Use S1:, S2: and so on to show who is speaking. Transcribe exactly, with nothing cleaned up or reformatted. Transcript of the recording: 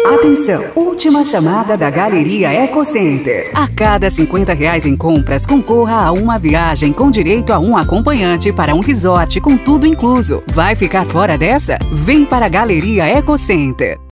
S1: Atenção, última chamada da Galeria Eco Center. A cada cinquenta reais em compras, concorra a uma viagem com direito a um acompanhante para um resort com tudo incluso. Vai ficar fora dessa? Vem para a Galeria Eco Center.